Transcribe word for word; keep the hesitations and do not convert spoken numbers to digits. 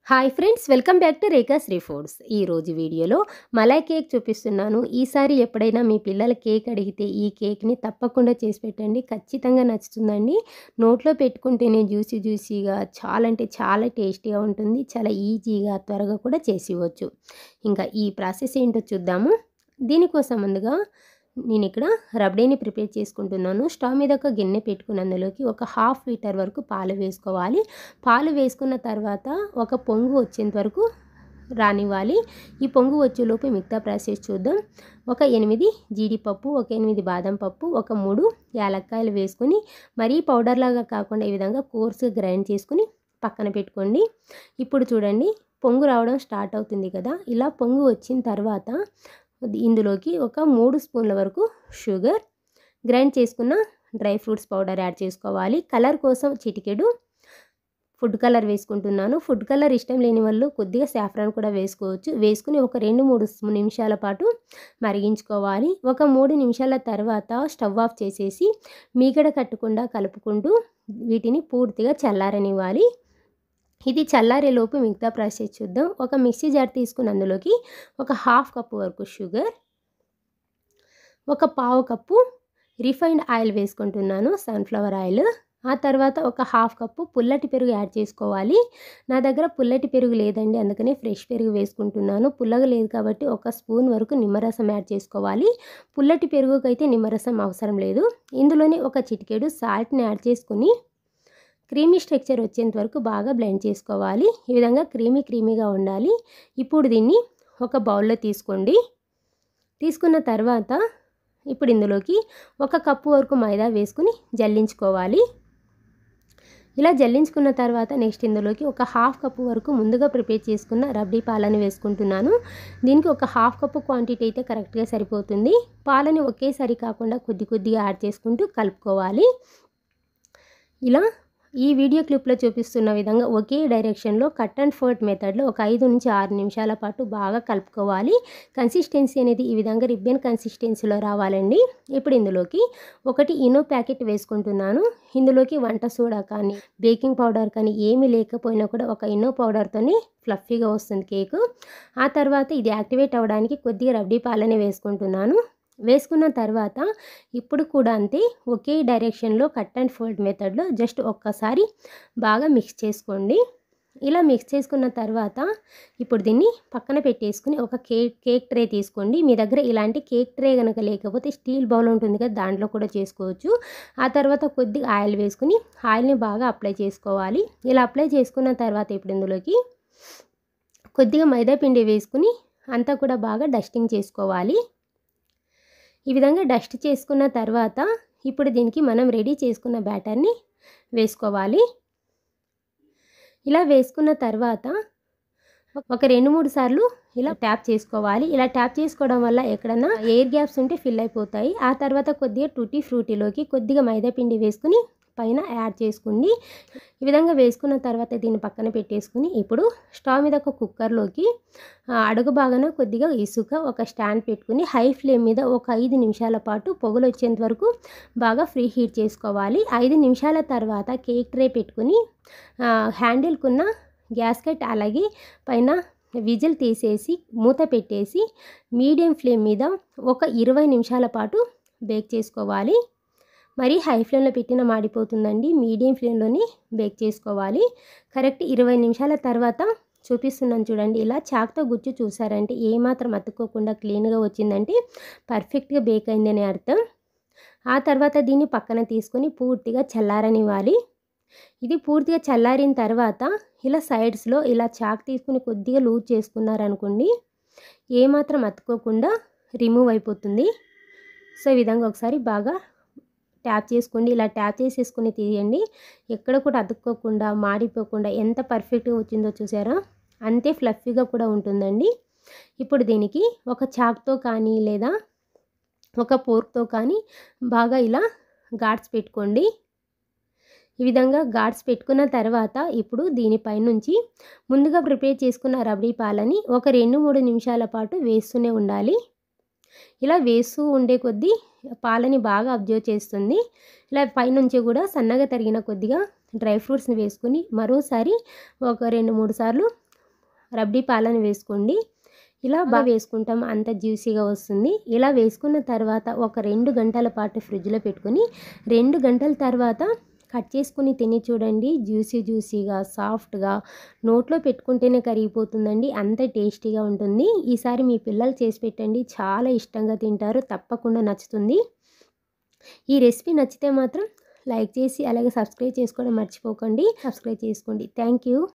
Hi friends, welcome back to Rekha Sri foods. ఈరోజు వీడియోలో malai cake చూపిస్తున్నాను. ఈసారి ఎప్పుడైనా మీ పిల్లల కేక్ అడిగితే ఈ కేక్ని తప్పకుండా చేసి పెట్టండి, ఖచ్చితంగా నచ్చుతుందండి. నోట్లో పెట్టుకుంటేనే జ్యూసీ జ్యూసీగా చాలా అంటే చాలా టేస్టీగా ఉంటుంది. చాలా ఈజీగా త్వరగా కూడా చేసి ఇవ్వచ్చు. ఇంకా ఈ ప్రాసెస్ ఏంటో చూద్దాము. దీనికోసం ముందుగా నేను ఇక్కడ రబడీని ప్రిపేర్ చేసుకుంటున్నాను. స్టవ్ మీద ఒక గిన్నె పెట్టుకుని అందులోకి ఒక హాఫ్ లీటర్ వరకు పాలు వేసుకోవాలి. పాలు వేసుకున్న తర్వాత ఒక పొంగు వచ్చేంత వరకు రానివ్వాలి. ఈ పొంగు వచ్చేలోపు మిగతా ప్రాసెస్ చూద్దాం. ఒక ఎనిమిది జీడిపప్పు, ఒక ఎనిమిది బాదం పప్పు, ఒక మూడు యాలక్కాయలు వేసుకొని మరీ పౌడర్ లాగా కాకుండా ఈ విధంగా కోర్సుగా గ్రైండ్ చేసుకుని పక్కన పెట్టుకోండి. ఇప్పుడు చూడండి, పొంగు రావడం స్టార్ట్ అవుతుంది కదా. ఇలా పొంగు వచ్చిన తర్వాత ఇందులోకి ఒక మూడు స్పూన్ల వరకు షుగర్, గ్రైండ్ చేసుకున్న డ్రై ఫ్రూట్స్ పౌడర్ యాడ్ చేసుకోవాలి. కలర్ కోసం చిటికెడు ఫుడ్ కలర్ వేసుకుంటున్నాను. ఫుడ్ కలర్ ఇష్టం లేని వాళ్ళు కొద్దిగా సాఫ్రాన్ కూడా వేసుకోవచ్చు. వేసుకుని ఒక రెండు మూడు నిమిషాల పాటు మరిగించుకోవాలి. ఒక మూడు నిమిషాల తర్వాత స్టవ్ ఆఫ్ చేసేసి మీగడ కట్టకుండా కలుపుకుంటూ వీటిని పూర్తిగా చల్లారనివ్వాలి. ఇది చల్లారేలోపు మిగతా ప్రాసెస్ చూద్దాం. ఒక మిక్సీ జార్ తీసుకుని అందులోకి ఒక హాఫ్ కప్పు వరకు షుగర్, ఒక పావు కప్పు రిఫైన్డ్ ఆయిల్ వేసుకుంటున్నాను, సన్ఫ్లవర్ ఆయిల్. ఆ తర్వాత ఒక హాఫ్ కప్పు పుల్లటి పెరుగు యాడ్ చేసుకోవాలి. నా దగ్గర పుల్లటి పెరుగు లేదండి, అందుకనే ఫ్రెష్ పెరుగు వేసుకుంటున్నాను. పుల్లగా లేదు కాబట్టి ఒక స్పూన్ వరకు నిమ్మరసం యాడ్ చేసుకోవాలి. పుల్లటి పెరుగుకైతే నిమ్మరసం అవసరం లేదు. ఇందులోనే ఒక చిటికెడు సాల్ట్ని యాడ్ చేసుకుని క్రీమీ స్ట్రక్చర్ వచ్చేంత వరకు బాగా బ్లెండ్ చేసుకోవాలి. ఈ విధంగా క్రీమీ క్రీమీగా ఉండాలి. ఇప్పుడు దీన్ని ఒక బౌల్లో తీసుకోండి. తీసుకున్న తర్వాత ఇప్పుడు ఇందులోకి ఒక కప్పు వరకు మైదా వేసుకుని జల్లించుకోవాలి. ఇలా జల్లించుకున్న తర్వాత నెక్స్ట్ ఇందులోకి ఒక హాఫ్ కప్పు వరకు ముందుగా ప్రిపేర్ చేసుకున్న రబ్డీ పాలని వేసుకుంటున్నాను. దీనికి ఒక హాఫ్ కప్పు క్వాంటిటీ అయితే కరెక్ట్గా సరిపోతుంది. పాలని ఒకేసారి కాకుండా కొద్ది కొద్దిగా యాడ్ చేసుకుంటూ కలుపుకోవాలి. ఇలా ఈ వీడియో క్లిప్లో చూపిస్తున్న విధంగా ఒకే డైరెక్షన్లో కట్ అండ్ ఫోల్డ్ మెథడ్లో ఒక ఐదు నుంచి ఆరు నిమిషాల పాటు బాగా కలుపుకోవాలి. కన్సిస్టెన్సీ అనేది ఈ విధంగా రిబ్బన్ కన్సిస్టెన్సీలో రావాలండి. ఇప్పుడు ఇందులోకి ఒకటి ఇనో ప్యాకెట్ వేసుకుంటున్నాను. ఇందులోకి వంట సోడా కానీ బేకింగ్ పౌడర్ కానీ ఏమీ లేకపోయినా కూడా ఒక ఇనో పౌడర్తోనే ఫ్లఫీగా వస్తుంది కేకు. ఆ తర్వాత ఇది యాక్టివేట్ అవ్వడానికి కొద్దిగా రబ్డీ పాలని వేసుకుంటున్నాను. వేసుకున్న తర్వాత ఇప్పుడు కూడా అంతే ఒకే డైరెక్షన్లో కట్ అండ్ ఫోల్డ్ మెథడ్లో జస్ట్ ఒక్కసారి బాగా మిక్స్ చేసుకోండి. ఇలా మిక్స్ చేసుకున్న తర్వాత ఇప్పుడు దీన్ని పక్కన పెట్టేసుకుని ఒక కేక్ కేక్ ట్రే తీసుకోండి. మీ దగ్గర ఇలాంటి కేక్ ట్రే కనుక లేకపోతే స్టీల్ బౌల్ ఉంటుంది కదా, దాంట్లో కూడా చేసుకోవచ్చు. ఆ తర్వాత కొద్దిగా ఆయిల్ వేసుకుని ఆయిల్ని బాగా అప్లై చేసుకోవాలి. ఇలా అప్లై చేసుకున్న తర్వాత ఇప్పుడు ఇందులోకి కొద్దిగా మైదా పిండి వేసుకుని అంతా కూడా బాగా డస్టింగ్ చేసుకోవాలి. ఈ విధంగా డస్ట్ చేసుకున్న తర్వాత ఇప్పుడు దీనికి మనం రెడీ చేసుకున్న బ్యాటర్ని వేసుకోవాలి. ఇలా వేసుకున్న తర్వాత ఒక రెండు మూడు సార్లు ఇలా ట్యాప్ చేసుకోవాలి. ఇలా ట్యాప్ చేసుకోవడం వల్ల ఎక్కడన్నా ఎయిర్ గ్యాప్స్ ఉంటే ఫిల్ అయిపోతాయి. ఆ తర్వాత కొద్దిగా టూటీ ఫ్రూటీలోకి కొద్దిగా మైదా పిండి వేసుకుని పైన యాడ్ చేసుకోండి. ఈ విధంగా వేసుకున్న తర్వాత దీన్ని పక్కన పెట్టేసుకుని ఇప్పుడు స్టవ్ మీద ఒక కుక్కర్లోకి అడుగు భాగాన కొద్దిగా ఇసుక ఒక స్టాండ్ పెట్టుకుని హై ఫ్లేమ్ మీద ఒక ఐదు నిమిషాల పాటు పొగలు వచ్చేంత వరకు బాగా ఫ్రీ హీట్ చేసుకోవాలి. ఐదు నిమిషాల తర్వాత కేక్ ట్రే పెట్టుకుని హ్యాండిల్కున్న గ్యాస్కెట్ అలాగే పైన విజిల్ తీసేసి మూత పెట్టేసి మీడియం ఫ్లేమ్ మీద ఒక ఇరవై నిమిషాల పాటు బేక్ చేసుకోవాలి. మరి హై ఫ్లేమ్లో పెట్టిన మాడిపోతుందండి, మీడియం ఫ్లేమ్లోనే బేక్ చేసుకోవాలి. కరెక్ట్ ఇరవై నిమిషాల తర్వాత చూపిస్తున్నాను చూడండి. ఇలా చాక్తో గుచ్చి చూసారంటే ఏమాత్రం అతుక్కోకుండా క్లీన్గా వచ్చిందంటే పర్ఫెక్ట్గా బేక్ అయిందని అర్థం. ఆ తర్వాత దీన్ని పక్కన తీసుకొని పూర్తిగా చల్లారనివ్వాలి. ఇది పూర్తిగా చల్లారిన తర్వాత ఇలా సైడ్స్లో ఇలా చాక్ తీసుకుని కొద్దిగా లూజ్ చేసుకున్నారనుకోండి, ఏమాత్రం అతుక్కోకుండా రిమూవ్ అయిపోతుంది. సో ఈ విధంగా ఒకసారి బాగా ట్యాప్ చేసుకోండి. ఇలా ట్యాప్ చేసేసుకుని తీయండి. ఎక్కడ కూడా అతుక్కోకుండా మాడిపోకుండా ఎంత పర్ఫెక్ట్గా వచ్చిందో చూసారా, అంతే ఫ్లఫీగా కూడా ఉంటుందండి. ఇప్పుడు దీనికి ఒక చాక్తో కానీ లేదా ఒక ఫోర్క్తో కానీ బాగా ఇలా ఘాట్స్ పెట్టుకోండి. ఈ విధంగా ఘాట్స్ పెట్టుకున్న తర్వాత ఇప్పుడు దీనిపై నుంచి ముందుగా ప్రిపేర్ చేసుకున్న రబడీ పాలని ఒక రెండు మూడు నిమిషాల పాటు వేస్తూనే ఉండాలి. ఇలా వేస్తూ ఉండే కొద్దీ పాలని బాగా అబ్జర్వ్ చేస్తుంది. ఇలా పైనుంచి కూడా సన్నగా తరిగిన కొద్దిగా డ్రై ఫ్రూట్స్ని వేసుకుని మరోసారి ఒక రెండు మూడు సార్లు రబ్డీ పాలను వేసుకోండి. ఇలా బాగా వేసుకుంటాం, అంత జ్యూసీగా వస్తుంది. ఇలా వేసుకున్న తర్వాత ఒక రెండు గంటల పాటు ఫ్రిడ్జ్లో పెట్టుకొని రెండు గంటల తర్వాత కట్ చేసుకుని తిని చూడండి. జ్యూసీ జ్యూసీగా సాఫ్ట్గా నోట్లో పెట్టుకుంటేనే కరిగిపోతుందండి, అంత టేస్టీగా ఉంటుంది. ఈసారి మీ పిల్లలు చేసి పెట్టండి, చాలా ఇష్టంగా తింటారు, తప్పకుండా నచ్చుతుంది. ఈ రెసిపీ నచ్చితే మాత్రం లైక్ చేసి అలాగే సబ్స్క్రైబ్ చేసుకోవడం మర్చిపోకండి. సబ్స్క్రైబ్ చేసుకోండి. Thank you.